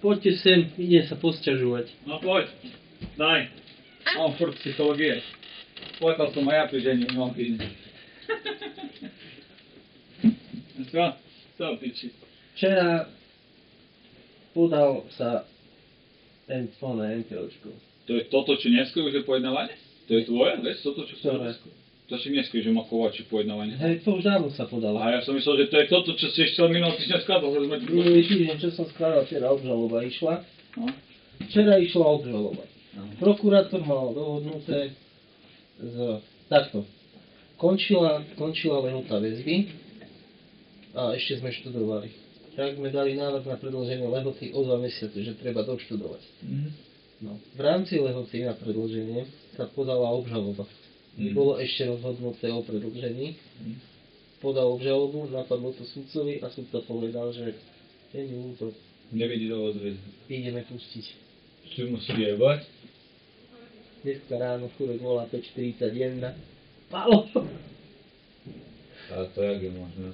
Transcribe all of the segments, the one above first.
Poďte sem, ide sa posťažovať. No poď, daj. Mám furt psychológie. Povedal som aj ja pri ženi, nemám týždeň. Čo piči? Včera podal sa NTOčko. To je toto, čo neskôr už je pojednávanie? To je tvoje, vieš, toto, čo sa neskôr? To si neskôr, že má kovači pojednávanie. Hej, to už dávno sa podalo. A ja som myslel, že to je toto, čo si ešte minulý týždeň skladal. Minulý týždeň, čo som skladal, včera obžaloba išla. No. Včera išla obžaloba. No. Prokurátor mal dohodnuté takto. Končila lehota väzby a ešte sme študovali. Tak sme dali návrh na predĺženie lehoty o 2 mesiace, že treba doštudovať. No. V rámci lehoty na predĺženie sa podala obžaloba. Bolo ešte rozhodnuté o predĺžení. Podal obžalobu, napadlo to sudcovi a sudca povedal, že je mi ľúto. Nevidí dovod väzby. Ideme pustiť. Čo musí jebať? Dneska ráno chudek volá 5:41. Palo! A to jak je možné?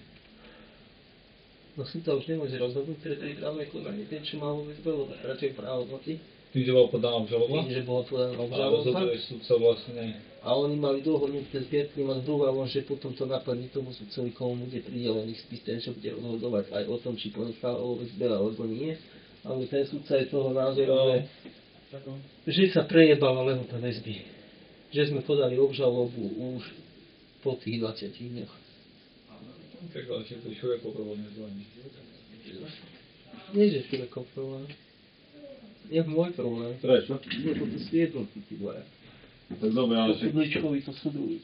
No sudca už nemôže rozhodnúť, preto je práve konanie. Ten, čo má vôbec bolo, radšej právomoci. Tým, že bola podaná obžaloba? Tým, že bola podaná A obžaloba. rozhoduje sudca vlastne. A oni mali dohodnuté s Bierkým a s Druhom, že potom to napadne tomu sudcovi, komu bude pridelený spis, ten, čo bude rozhodovať aj o tom, či ponechal OSB alebo nie. Ale ten sudca je toho názoru, že sa prejebala lehota väzby. Že sme podali obžalobu už po tých 20 dňoch. Tak ale či to Šurekov problém nezvoní. Nie, že Šurekov problém. Je môj problém. Prečo? Nie, to sú jednotky, tí dvaja. Tak dobre, ale že... Kudličkovi to sú druhý.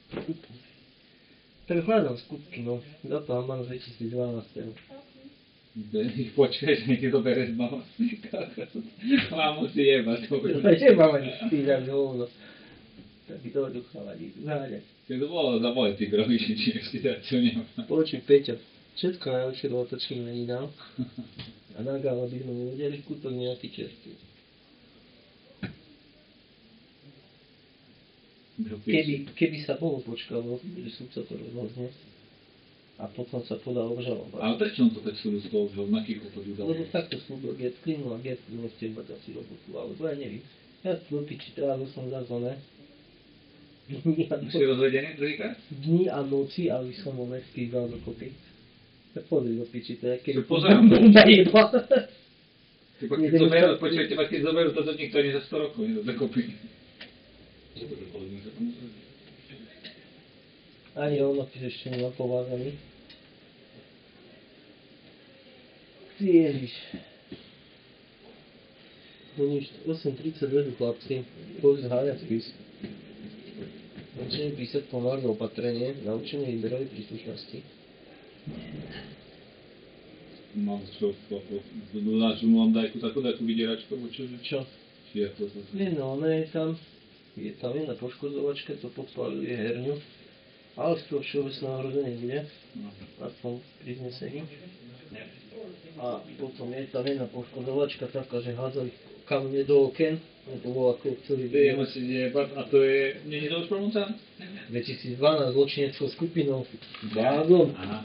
Tak hľadám skutky, no. Za to mám 2012. Počkaj, že ti to bere z bavasníka. Mámu si jebať. Nemám ani spíľať hovno. Tak by to ducha vadí. Záďať. Keď to bolo za moje ty robíš, či ešte čo nemá. Počuj, Peťo. Všetko najlepšie do otočky mení dal. A na gála by sme nevedeli kútok nejaký čerstvý. Keby sa bolo počkalo, že sudca to rozhodne a potom sa podá obžaloba. Ale prečo on to tak súdu z toho, že na kýko to udal? Lebo takto súdol Getklinu a Getlin nechce mať asi robotu, alebo ja neviem. Ja tu piči trávil som za zóne. Si rozvedený druhýkrát? Dni a noci, aby som ho neskýval do kopy. Tak pozri do piči, to je keď... Pozerám. Bomba jeba. Počkaj, teba keď zoberú, to nikto ani za 100 rokov nedokopí. Ani rovnaký ešte nemá povázaný. Ty ježiš. No nič, 8.30 vedu chlapci. Poď zháňať spis. Naučenie písať pomalé opatrenie, naučenie výberovej príslušnosti. Mám čo, dodáš mu vám takú vydieračkovú, čože? Čo? Či je to sa... Nie, no, ona je tam jedna poškodzovačka, to podpaluje herňu. Ale z toho všeobecného hrozenia bude. Aspoň pri znesení. A potom je tam jedna poškodzovačka taká, že hádzali kamene do okien. To bolo ako celý Viem si jebať, a to je... Nie je to už promúca? 2012 zločineckou skupinou. Bázom. Aha.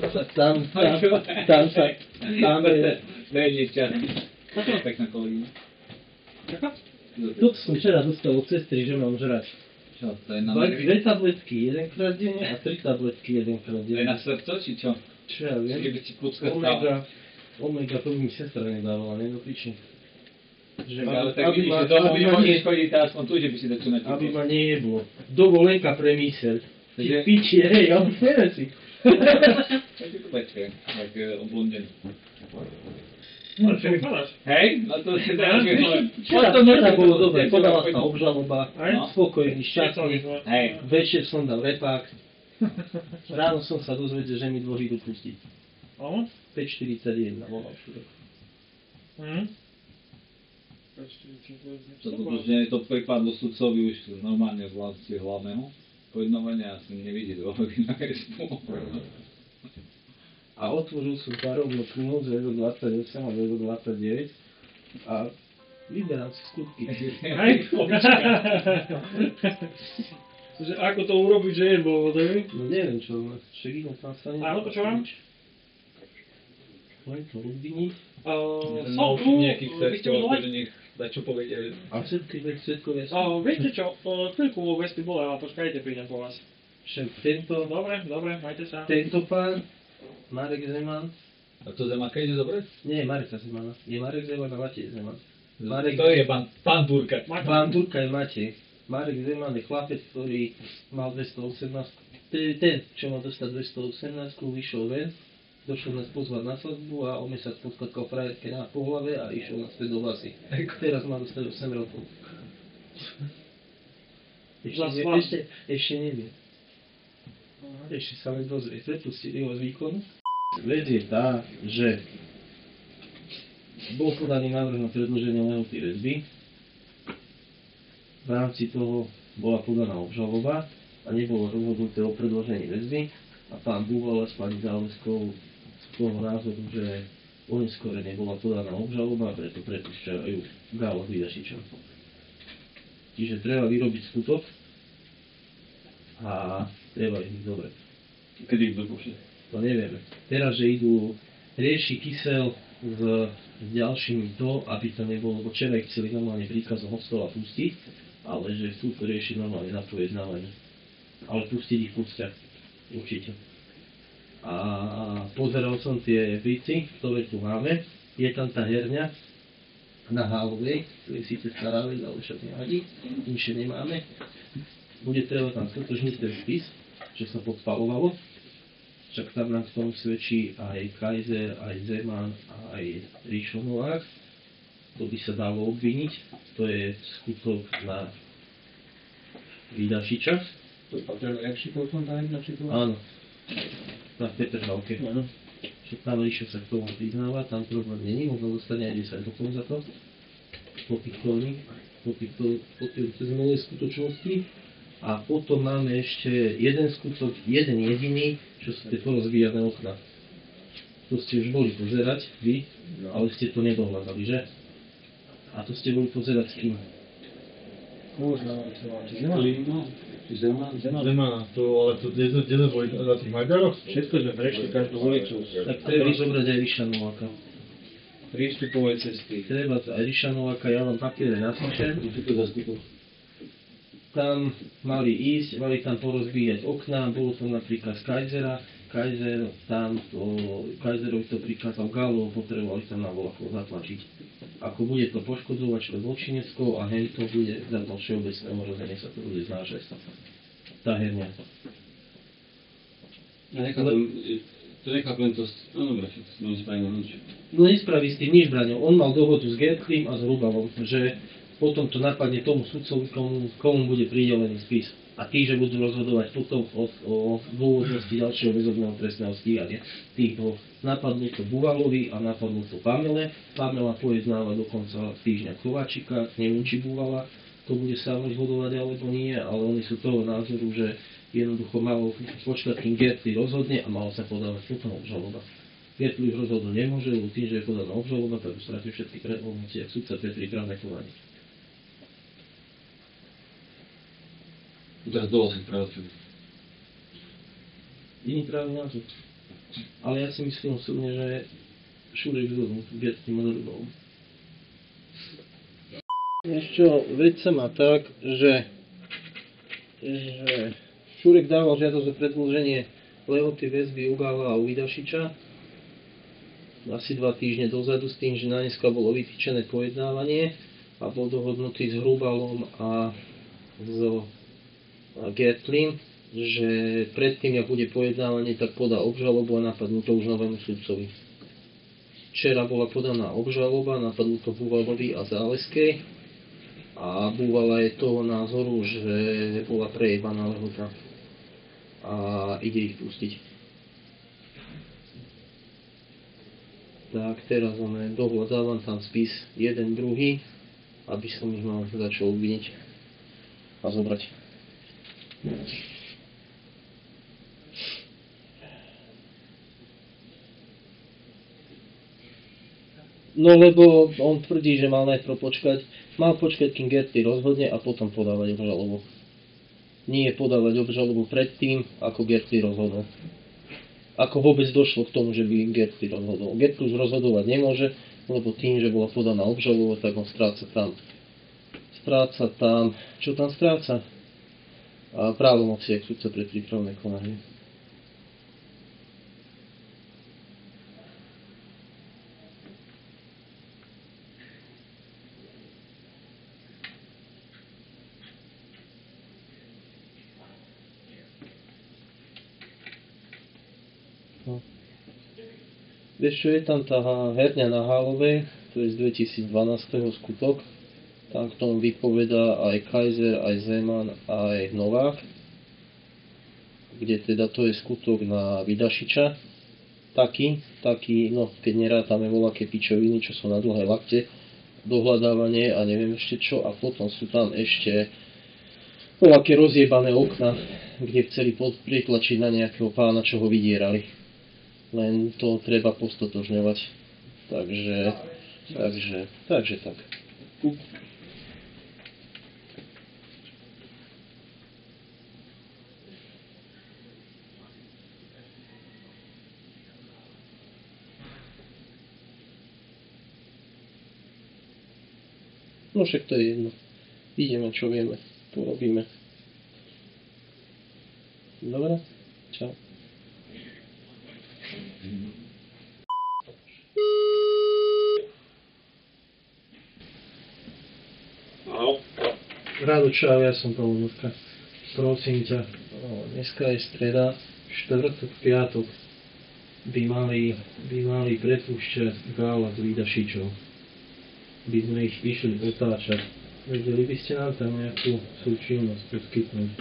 Tam je... Vedieť ťa. Taká pekná kolegyňa. Čaká? Toto som včera dostal od sestry, že mám žrať. Čo, to je na... 2 tabletky jedenkrát denne a 3 tabletky jedenkrát To je denne. na srdco, či čo? Čo ja viem? Čiže by ti plúcka stala. Omega to mi sestra nedávala, ne do piči. Že Ale tak vidíš, že domov nemôžeš chodiť, aspoň tu, že by si to čo natíkol. aby ma nejeblo. Dovolenka pre myseľ. Ty Takže- piči, hej, ja už neviem si. Počkaj, tak oblondený. No, čo vypadáš? Hej? No to si dá, že... Včera bolo dobre, podala sa obžaloba, Aj? spokojný, šťastný. Hej. Večer som dal repák. Ráno som sa dozvedel, že mi dôži dopustiť. Áno? 5:41 volal Šurek. Že to pripadlo sudcovi už normálne v vládci hlavného pojednovania, asi nevidí dôvody na respu. A otvoril som parovnú knihu z 28 a 29 a vyberám si skutky. Hej? Že ako to urobiť, že je dôvodový? No neviem čo, však idem tam sa Áno, počúvam. Len to obviniť. Som tu, nejakých vy ste mi svetov, volali? že nech dačo povedia. A všetky svetkovia sú. Viete čo, chvíľku vo Vespi bole, ale počkajte, prídem po vás. Však tento Dobre, majte sa. pán, Marek Zeman, A to Zemaka ide dobre? nie, Mareka Zemana, je Marek Zeman a Matej Zeman. To je pán Turka. Pán Turka je Matej. Marek Zeman je chlapec, ktorý mal 218, ten, čo mal dostať 218, vyšiel ven, došiel nás pozvať na svadbu a o mesiac podskakal frajerke po hlave a išiel naspäť do vlasy. Teraz má dostať 8 rokov. Ešte nevie. Ešte sa len dozrie. Prepustili ho z výkonu. Vec je tá, že bol podaný návrh na predĺženie lehoty väzby. V rámci toho bola podaná obžaloba a nebolo rozhodnuté o predĺžení väzby a pán Búvala s pani Záleskou z toho názoru, že oneskorene bola podaná obžaloba a preto prepúšťajú Gála Vidašiča. Čiže treba vyrobiť skutok a treba ich dobre. Kedy ich dopúšťa? To nevieme. Teraz, že idú rieši Kysel s ďalšími to, aby to nebolo, lebo včera ich chceli normálne príkazom od stola pustiť, ale že chcú to riešiť normálne na pojednávanie. Ale pustiť ich pustia. Určite. A pozeral som tie veci, ktoré tu máme. Je tam tá herňa na Hálovej, to je síce stará vec, ale však nevadí, inšie nemáme. Bude treba tam stotožniť ten spis, čo sa podpalovalo. Však tam nám v tom svedčí aj Kaiser, aj Zeman, aj Ríšo Novák. To by sa dalo obviniť. To je skutok na Vidašiča. To je Petr Jakši potom tá jedna situácia? Áno. Na Petržalke. Však tam Ríšo sa k tomu priznáva, tam problém není, možno dostane aj 10 rokov za to. Po týchto zmennej skutočnosti. A potom máme ešte jeden skutok, jeden jediný, čo sú tie porozbíjane okna. To ste už boli pozerať, vy, ale ste to nedohľadali, že? A to ste boli pozerať s kým? Možno, Zeman. Zemana, to, ale to kde boli na tých Maďaroch? Všetko sme prešli, každú ulicu. Tak treba zobrať aj Ríša Nováka. Prístupové cesty. Treba aj Ríša Nováka, ja vám papiere napíšem. Všetko zastupu. Tam mali ísť, mali tam porozbíjať okná, bolo to napríklad z Kaisera. Kaiserovi to prikázal Gálov, potrebovali tam na volakoch zatlačiť. Ako bude to poškodzovať čo zločineckou a hen to bude za to všeobecné ohrozenie sa to bude znášať. Tá herňa. To nechápem to, no dobre, to nespraví na nič. No nespraví s tým nič, Braňo. On mal dohodu s Gertlím a s Hrubalom, že potom to napadne tomu sudcovi, komu bude pridelený spis. A tí, že budú rozhodovať potom o dôvodnosti ďalšieho väzobného trestného stíhania. Tých napadnú to Búvalovi a napadnú to Pamele. Pamela pojednáva do konca týždňa Kováčika, neviem či Búvala to bude sám rozhodovať alebo nie, ale oni sú toho názoru, že jednoducho malo počkať, kým Gertli rozhodne a malo sa podávať potom obžaloba. Gertli už rozhodnúť nemôže, lebo tým, že je podaná obžaloba, tak už stratí všetky právomoci, ak sudca Petri právne konanie. Teraz dovolím práve. Iný právny názor. Ale ja si myslím osobne, že Šurek zhodnú Gertli Moderubov. Ešte vec sa má tak, že Šurek dával žiadosť o predĺženie lehoty väzby u Gála a u Vidašiča asi 2 týždne dozadu s tým, že na dneska bolo vytýčené pojednávanie a bol dohodnutý s Hrubalom a s Gertlím, že predtým, ak bude pojednávanie, tak podá obžalobu a napadnú to už novému sudcovi. Včera bola podaná obžaloba, napadnú to Búvalovi a Záleskej a Búvala je toho názoru, že bola prejebaná lehota a ide ich pustiť. Tak teraz dohľadávam tam spis jeden druhý, aby som ich mal začal obviniť a zobrať. No lebo on tvrdí, že mal najprv počkať, kým Gertli rozhodne a potom podávať obžalobu. Nie podávať obžalobu predtým, ako Gertli rozhodol. Ako vôbec došlo k tomu, že by Gertli rozhodol. Gertli už rozhodovať nemôže, lebo tým, že bola podaná obžaloba, tak on stráca tam, čo tam stráca? A právomoci, ak sudca pre prípravné konanie. No. Vieš čo, je tam tá herňa na Hálovej, to je z 2012. skutok. Tam k tomu vypovedá aj Kaiser, aj Zeman, aj Novák, kde teda to je skutok na Vidašiča. Taký, no keď nerátame voľaké pičoviny, čo sú na dlhé lakte, dohľadávanie a neviem ešte čo, a potom sú tam ešte voľaké rozjebané okna, kde chceli pritlačiť na nejakého pána, čo ho vydierali. Len to treba postotožňovať. Takže tak. No však to je jedno. Ideme, čo vieme. Porobíme. Dobre? Čau. Rádo, čau, ja som Pavlovka. Prosím ťa, dneska je streda, štvrtok, piatok. By mali prepúšťať gála z Vidašičov. By sme ich išli otáčať. Vedeli by ste nám tam nejakú súčinnosť poskytnúť?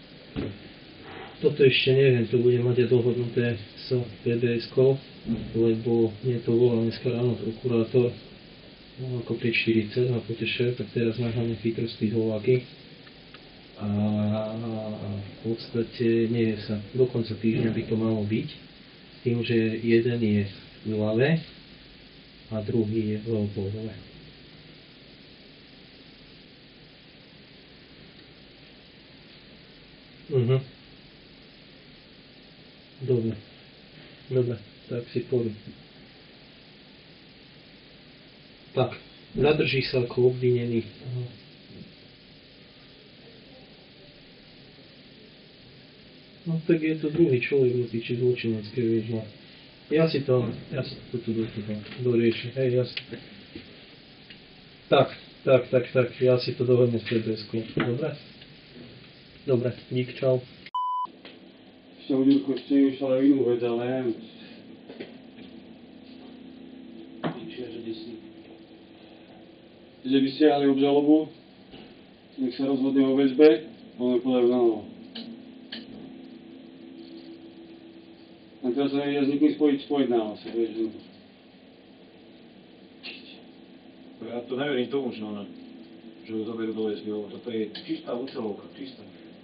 Toto ešte neviem, to bude mať aj dohodnuté s PBS-kou, lebo mne to volal dneska ráno prokurátor, no ako 5:40, a poďte šéf, tak teraz naháňam chytrostí Slováky. A v podstate nevie sa, do konca týždňa by to malo byť, s tým, že jeden je v Lave a druhý je v Leopoldove. Dobre, tak si poviem. Tak, zadrží sa ako obvinený. No tak je to druhý človek do piči zločinecké, vieš, no. Ja si to tu dorieši, hej, jasne. Tak, ja si to dohodnem s PBS-kou, Dobre, dík, čau. Ešte u Ďurko, ešte išla aj inú vec, ale neviem. Že by stiahli obžalobu, nech sa rozhodne o väzbe, ale podajú na novo. A teraz sa nevedia s nikým spojiť na vás, vieš, že... Ja to neverím tomu, že ju zoberú do väzby, lebo toto je čistá účelovka, čistá.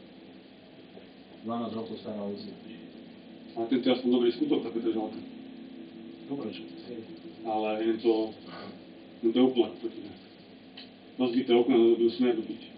12 rokov stará väzba. A tento aspoň dobrý skutok, tak držalka. Dobre, čo? Ale je to úplne proti nás. Rozbité okna do smer do piči.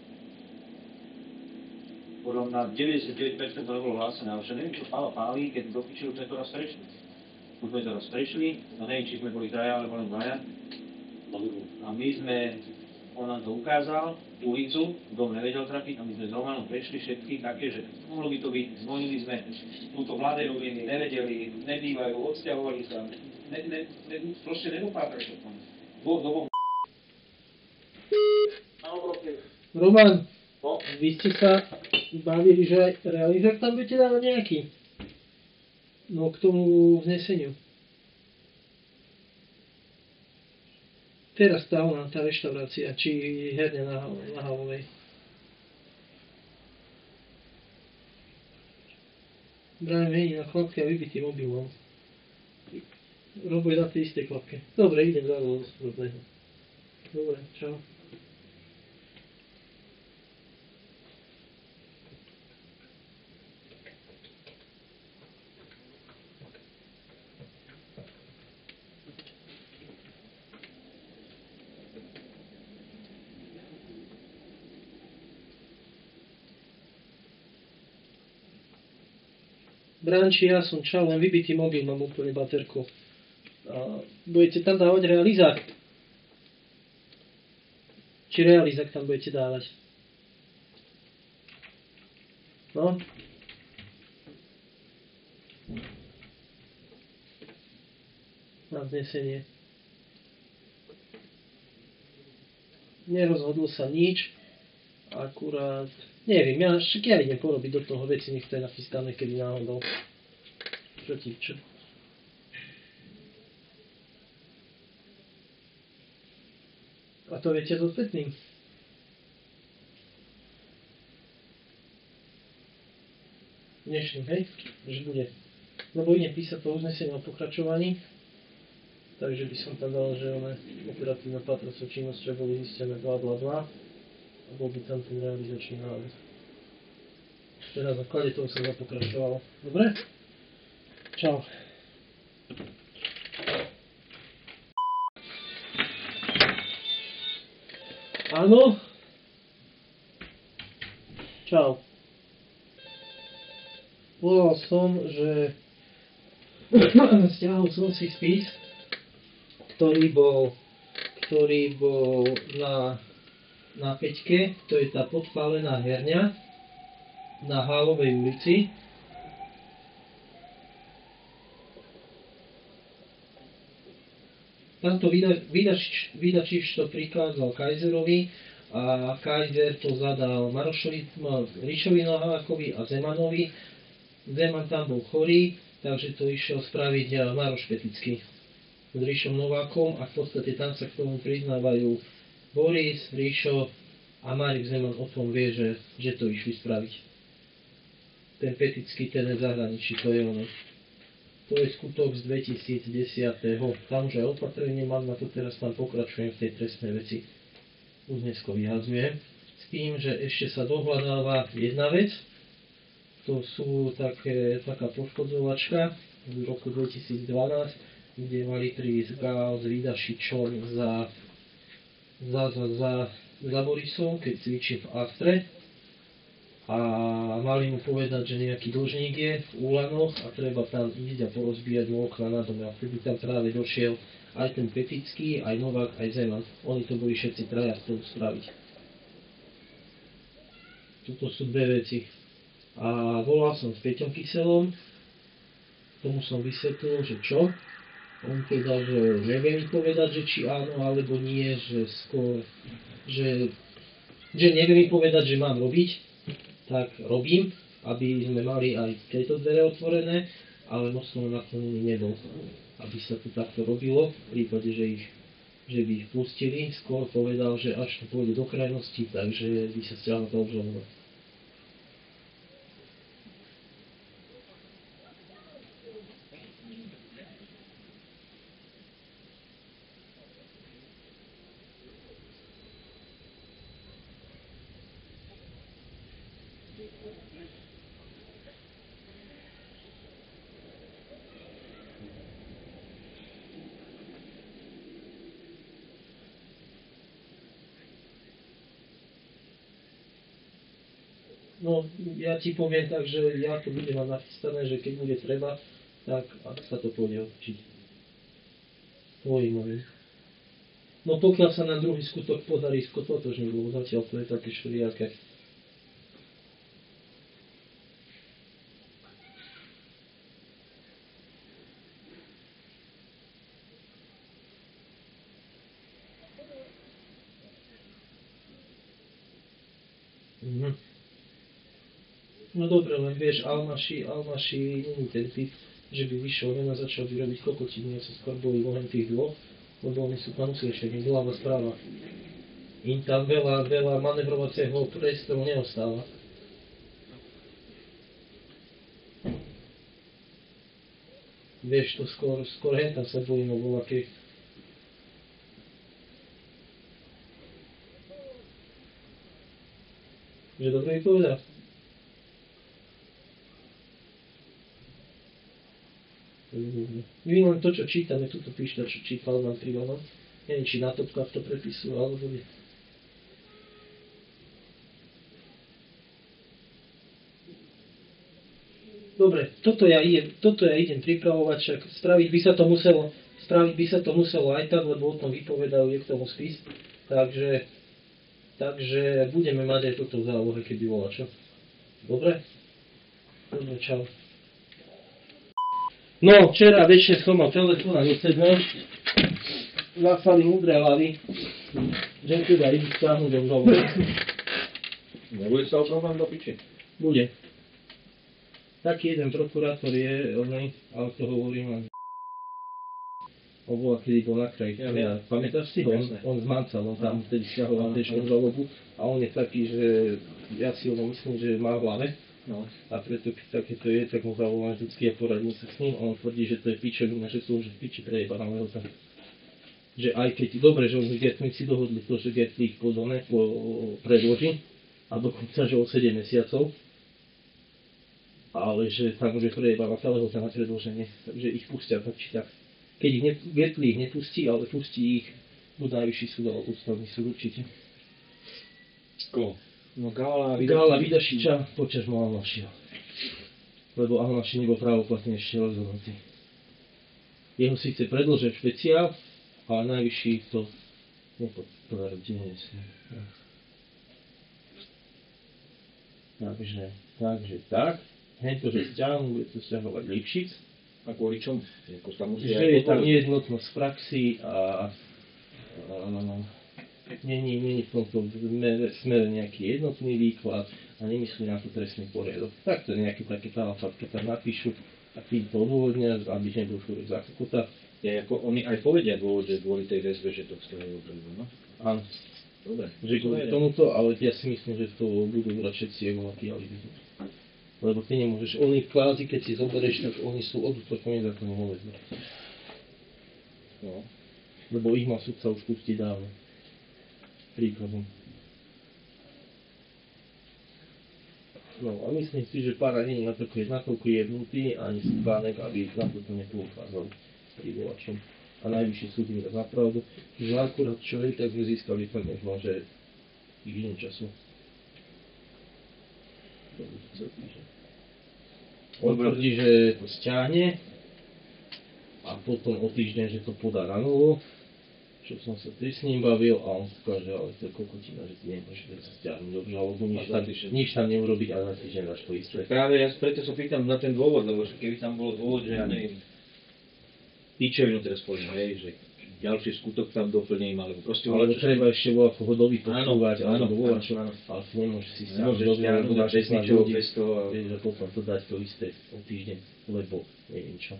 Podľa na 99% to nebolo hlásené, ale že neviem, čo páli, keď do piči už sme to raz prešli. Už sme to raz prešli, no neviem, či sme boli traja, alebo len dvaja. A my sme, on nám to ukázal, ulicu, dom nevedel trafiť, a my sme s Romanom prešli všetky také, že mohlo by to byť, zvonili sme túto mladé rodiny, nevedeli, nebývajú, odsťahovali sa, proste nedopátrali to tam. Roman, vy ste sa bavili, že aj realizák tam budete dávať nejaký? No k tomu vzneseniu. Teraz tá reštaurácia, či herňa na Halovej. Brian mení na chlapke a vybitý mobilom. Robo je na tej istej chlapke. Dobre, idem za do správneho. Dobre, čau. Branči, ja som čau, len vybitý mobil, mám úplne baterku. budete tam dávať realizák? Či realizák tam budete dávať? No? Na vznesenie. Nerozhodlo sa nič. Akurát... Neviem, však ja idem porobiť do toho veci, nech to je nachystané, kedy náhodou. Čo? A to viete so spätným? Dnešným, hej? Že bude. Lebo idem písať to uznesenie o pokračovaní. Takže by som tam dal, že operatívna patracov činnosťou boli zistené bla bla bla. A bol by tam ten realizačný návrh. Teda na základe toho sa pokračovalo. Dobre? Čau. Áno? Čau. Volal som, že stiahol som si spis, ktorý bol na Peťke, to je tá podpálená herňa na Hálovej ulici. Tamto vydačič to prikázal Kaiserovi a Kaiser to zadal Marošovi, Ríšovi Novákovi a Zemanovi. Zeman tam bol chorý, takže to išiel spraviť Maroš Petický s Ríšom Novákom a v podstate tam sa k tomu priznávajú Boris, Ríšo a Marek Zeman o tom vie, že to išli spraviť. Ten Petický, ten je v zahraničí, to je ono. To je skutok z 2010. Tam už aj opatrenie mám, na to teraz tam pokračujem v tej trestnej veci. Už dnesko vyhazujem. S tým, že ešte sa dohľadáva jedna vec. To sú taká poškodzovačka z roku 2012, kde mali prísť Gál s Vidašičom za Borisom, keď cvičí v Astre. A mali mu povedať, že nejaký dlžník je v Úlanoch a treba tam ísť a porozbíjať mu okna na dome. A vtedy tam práve došiel aj ten Petický, aj Novák, aj Zeman. Oni to boli všetci traja spolu spraviť. Toto sú dve veci. A volal som s Peťom Kyselom, tomu som vysvetlil, že čo. On povedal, že nevie mi povedať, že či áno alebo nie, že skôr, že nevie mi povedať, že mám robiť. Tak robím, aby sme mali aj tieto dvere otvorené, ale mocno naklonený nebol, aby sa to takto robilo, v prípade, že by ich pustili. Skôr povedal, že až to pôjde do krajnosti, takže by sa stiahla tá obžaloba. No, ja ti poviem tak, že ja to budem mať nachystané, že keď bude treba, tak sa to pôjde odčiť. Tvojim. No pokiaľ sa na druhý skutok podarí skototožniť, lebo zatiaľ to je také šviriaké. No dobre, len vieš, Almaši není ten typ, že by vyšiel ven a začal by robiť kokotiny. Ja sa skôr boli len tých dvoch, lebo oni sú tam usliešení, zľava správa. Im tam veľa manevrovacieho priestoru neostáva. Vieš, to skôr hentam sa bojím o voľakej. Že dobre mi povedal? My len to, čo čítame, tuto píšte, čo čítal nám Trivanon. Neviem, či na topkách to prepisujú, alebo bude. Dobre, toto ja idem pripravovať, však spraviť by sa to muselo spraviť by sa to muselo aj tak, lebo o tom vypovedal je k tomu spis. Takže budeme mať aj toto v zálohe, keby bola čo. Dobre? Dobre, čau. No, včera večer som mal telefón a nesednem. Zastali múdre hlavy, že teda idú stáhnuť obžalobu. Nebude sa problém do piči? Bude. Taký jeden prokurátor je, ale to hovorím len. On bola, kedy bol na kraji. Pamätáš si ho? On zmancal, on tam vtedy stiahoval tiež obžalobu a on je taký, že ja si ho myslím, že má v hlave. No. A preto keď takéto je, tak mu zavoláš vždycky a poradím sa s ním a on tvrdí, že to je pičovina, že sú už v piči prejebaného sa. Že aj keď, dobre, že oni Gertníci dohodli to, že Gertli ich predloží a dokonca, že o 7 mesiacov, ale že tam už je prejebáva celého na predloženie, takže ich pustia tak či tak. Keď ich Gertli ich nepustí, ale pustí ich buď najvyšší súd alebo ústavný súd určite. Koho? No Gála Vidašiča počas Alnašiho. Lebo Alnaši nebol právoplatne ešte rozhodnutý. Jeho síce predĺžil špeciál, ale najvyšší to nepotvrdí. Takže tak. Hento, že stiahnu, bude to stiahovať Lipšic. A kvôli čomu? Že je tam nejednotnosť v praxi a není v tomto smere nejaký jednotný výklad a nemyslí na to trestný poriadok. Tak to nejaké také talafatky tam napíšu a tým to odôvodnia, aby nebol človek za kokota. Je ako oni aj povedia dôvod, že kvôli tej väzbe, že to vzťahujú preto, no? Áno. Dobre. Že kvôli tomuto, ale ja si myslím, že to budú brať všetci evolatí alibi. Lebo ty nemôžeš, oni kvázi, keď si zoberieš, tak oni sú odútočení za to mohli väzbe. No. Lebo ich má sudca už pustiť dávno. Príkladom. No a myslím si, že pára nie je natoľko jebnutý, ani Stepánek, aby na toto nepoukázal privolačom. A najvyšší súd im dá za pravdu, že akurát čo je, tak sme získali tak možno, že týždeň času. On tvrdí, že to stiahne a potom o týždeň, že to podá na novo. Čo som sa tiež s ním bavil a on skáže, ale to je kokotina, že ty nemôžeš sa stiahnuť obžalobu, nič tam neurobiť a za týždeň dáš to isté. Práve ja preto sa pýtam na ten dôvod, lebo keby tam bolo dôvod, že ja neviem, píčevinu teraz poviem, hej, že ďalší skutok tam doplním, alebo proste... Ale treba ešte volať hodový počúvať, alebo volať čo, áno. ale ty nemôžeš si Nemôžeš stiahnuť a bez ničoho, bez toho. Vieš, že potom to dať to isté o týždeň, lebo neviem čo.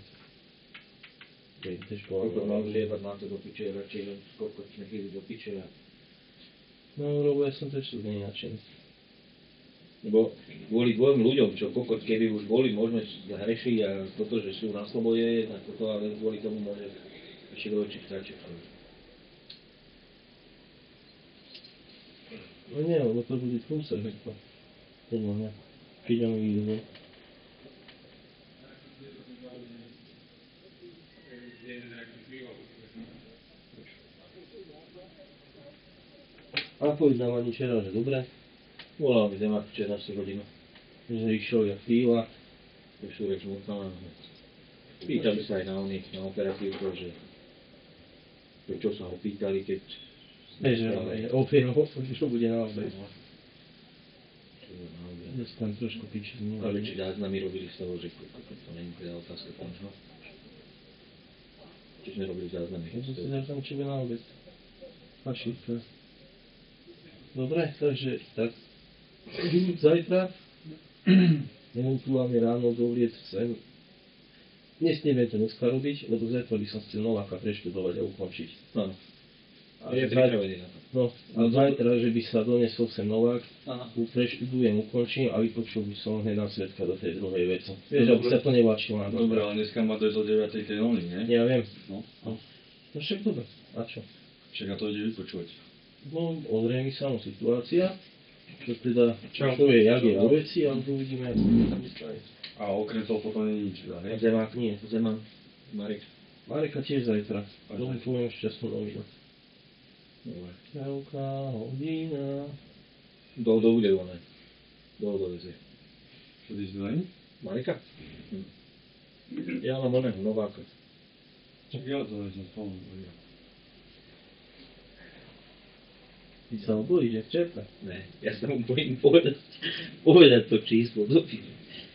Koľko mám zlievať na to do piče, radšej len koľko nechýli do piče. No, lebo ja som tiež tu nenačený. Lebo kvôli dvojom ľuďom, čo kokot, keby už boli možno hreši a toto, že sú na slobode, tak toto, ale kvôli tomu môže ešte do očí vtáček. No nie, lebo to bude prúser, hekto. Podľa mňa. Keď on vyjde. A povedal ani včera, že dobre. Volal mi Zemák včera 4 hodinu. Že išiel jak fíla. Už sú reč mútala. Pýtali sa aj na oných, na operatívko, že čo sa ho pýtali, keď... Že opieral, čo bude na obed. Ja som tam trošku piči z mňa. Ale či záznamy robili z toho, že to není teda otázka končná. Čiže nerobili záznamy. Ja som si záznam, či bude na obed. Pašítka. Dobre, takže tak. Zajtra eventuálne ráno dovrieť sem. Nesmieme to dneska robiť, lebo zajtra by som chcel Nováka preštudovať a ukončiť. Áno. A je pripravený na to. No, a zajtra, že by sa donesol sem Novák, preštudujem, ukončím a vypočul by som hneď na svedka do tej druhej veci. Vieš, aby sa to nevlačilo na Dobre, ale dneska má dojsť o 9. tej oni, nie? Ja viem. No. No však dobre. A čo? Však ja to ide vypočúvať. No, odrie mi samú situácia, čo teda, čo je, jak je o veci, a uvidíme, ako to tam stane. A okrem toho potom nie je nič, ne? Zemák, Nie. Zeman, Marek. Mareka tiež zajtra. Tomu poviem šťastnú novinu. Dobre. Veľká hodina. Do bude voné. Do dovezie. Čo ty si dojím? Mareka? Ja mám oného, Nováka. Čak ja to vezmem spolu. Ty sa ho bojíš, že čerpa. Ne, ja sa mu bojím povedať to číslo do piči.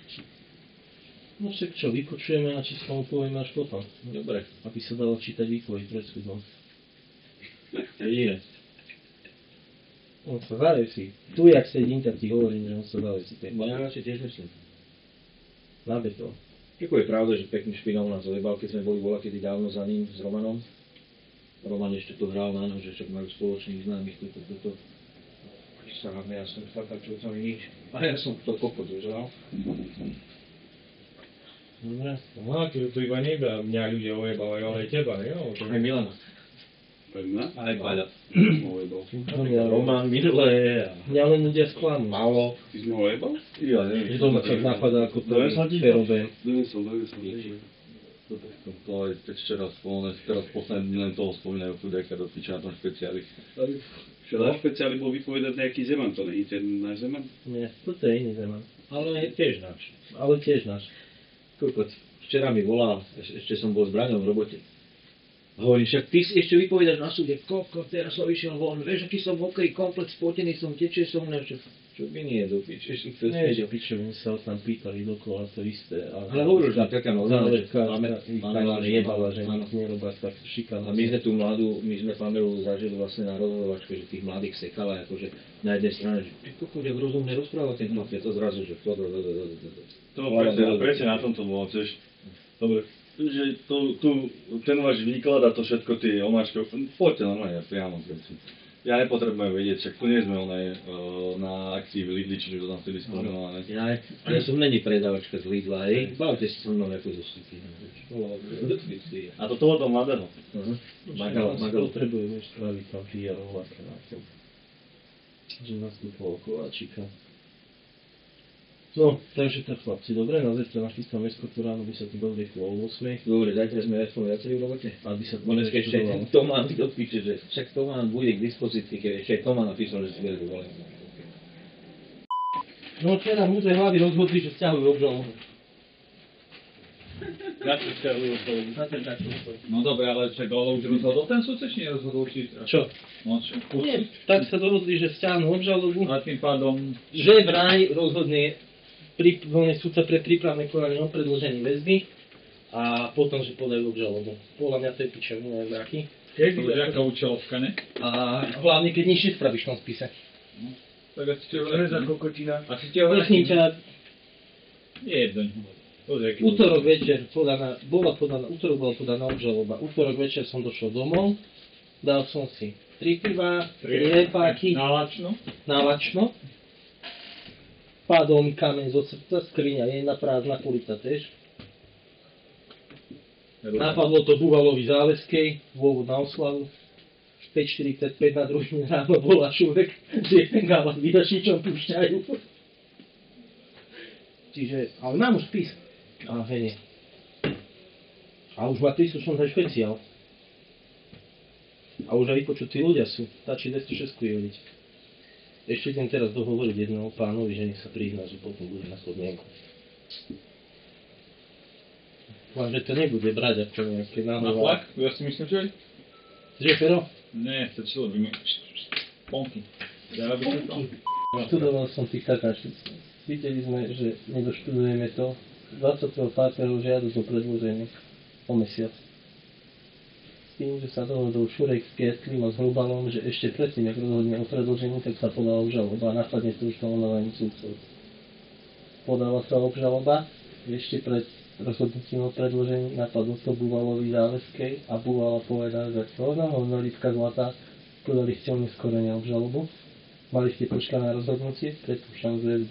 No však čo, vypočujeme a číslo mu povieme až potom. Dobre. Aby sa dalo čítať výpoveď pred súdom. Jedine. On sa zavesí. Tu, jak sedím, tak ti hovorím, že on sa zavesí. No ja radšej tiež myslím. Na beton. Ako je pravda, že pekný špinov nás ojebal, keď sme boli kedy dávno za ním s Romanom. Roman ešte to hral na ňo, že však majú spoločných známych, toto. Sám, ja som fakt, čo som nič. A ja som to kokot užral. Dobre. No, akože to iba neba mňa ľudia ojebávajú, ale aj teba, jo? Aj Milana. Mňa? Aj Paľa. Ojebal. Roman, Minule a Mňa len ľudia sklamú. Malo. Ty si ma ojebal? Ja neviem. Že to ma tak napadá ako prvý Donesol ti to? ferobén. Donesol. To aj teď včera spomenul, teraz posledný dní len toho spomínajú chudáka do piča na tom špeciáli. Včera špeciáli bol vypovedať nejaký Zeman, to nie je ten náš Zeman? Nie, toto je iný Zeman. Ale tiež náš. Ale tiež náš. Kokot, včera mi volal, ešte som bol s Braňom v robote. Hovorím, však ty si ešte vypovedaš na súde, kokot, teraz som vyšiel von, vieš, aký som mokrý, komplet spotený som, tečie som mňa, čo by nie, do piče, ešte chcel Nie, späť. piče, my sa ho tam pýtali dokola to isté. Ale hovoril, že taká Záležka, máme Pamela jebala, že áno. nič nerobá tak A šikana. my sme tú mladú, my sme Pamelu zažili vlastne na rozhodovačke, že tých mladých sekala, akože na jednej strane, že ty kokot, jak rozumne rozpráva ten chlap, je to zrazu, že to. To presne na tom to bolo tiež. Dobre, že ten váš výklad a to všetko tie omáčky, poďte normálne, priamo veci. Ja nepotrebujem vedieť, však tu nie sme na akcii v Lidli, čiže to tam vtedy spomínala, ne? Ja som není predávačka z Lidla, hej, bavte si so mnou ako zo City. A to toho mladého. Magalo. Potrebujeme spraviť tam PR-ov a krátko. Že nastupoval Kováčika. No, takže tak chlapci, dobre, na zajtra nachystám eskortu ráno, by sa tu dozvieklo o 8. Dobre, zajtra sme aspoň viacej v robote. Aby sa to Dneska ešte neštudovalo. Tomán odpíše, že však Tomán bude k dispozícii, keď ešte aj Tomán napísal, že si bude dovolený. No včera múdre hlavy rozhodli, že stiahujú obžalobu. No dobre, ale čak, ale už rozhodol ten sudca, či nerozhodol, či... Čo? No čo? Nie, tak sa dohodli, že stiahnu obžalobu. A tým pádom... Že vraj rozhodne súdca pre prípravné konanie o predĺžení väzby a potom, že podajú obžalobu. Podľa mňa to je pičovina, jak aký. To je aká účelovka, ne? A hlavne, keď nič nespravíš v tom spise. Tak asi ťa vrátne. kokotina. Asi ťa Prosím ťa, Nie, doň. útorok večer bola podaná obžaloba. Útorok večer som došiel domov, dal som si 3 piva, 3 repáky Nálačno. na lačno. Padol mi kameň zo srdca, skriňa, jedna prázdna kulita tiež. Napadlo to Buvalovi Záleskej, dôvod na oslavu. 5.45 na druhý deň ráno bola Šurek, že ten gála s vydačničom púšťajú. Čiže, ale mám už spis. A hej. A už má príslušnosť aj špeciál. A už aj vypočutí ľudia sú. Stačí 206 vyhodiť. Ešte idem teraz dohovoriť jedného pánovi, že nech sa prizná, že potom bude na podmienku. Dúfam, že to nebude brať ako nejaké Na náhodou. flak? Ja si myslím, že... Že Fero? Ne, stačilo by mi... Ponky. Ja by som to... Študoval som tých takáč. Videli sme, že nedoštudujeme to. 25. žiadosť o predĺženie o mesiac. S tým, že sa dohodol Šurek s Kietlým a s Hrubalom, že ešte predtým, ak rozhodne o predĺžení, tak sa podala obžaloba a následne to už to online súdcov. Podala sa obžaloba, ešte pred rozhodnutím o predĺžení napadlo to Buvalovi Záleskej a Buvala povedal, že Hornolíska zlatá, podali ste oneskorene obžalobu, mali ste počkať na rozhodnutie, predpúšťam z väzby.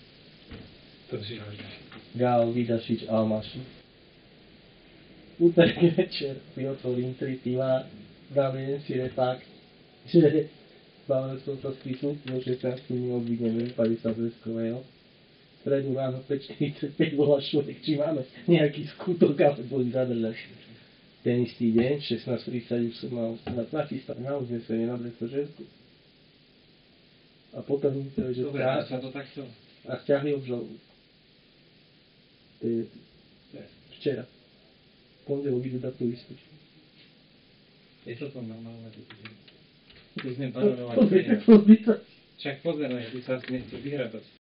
Gál, Vidašič, Almáši. Útorky večer si otvorím 3 piva, dám jeden si repák, že bavil som sa spisu, do 16 obvineme 50 zväzkového. Stredu ráno 5.45 bola Šurek, či máme nejaký skutok, ale boli zadržať. Ten istý deň, 16.30 už som mal nachystať na uznesenie na 200 žensku. A potom mi to, že sa to takto... a stiahli obžalobu. Včera. pondelok ide dať tú istú. Je to normálne. Keď sme panorovali. Pozri to. Však pozeraj, ty sa nechce vyhrabať.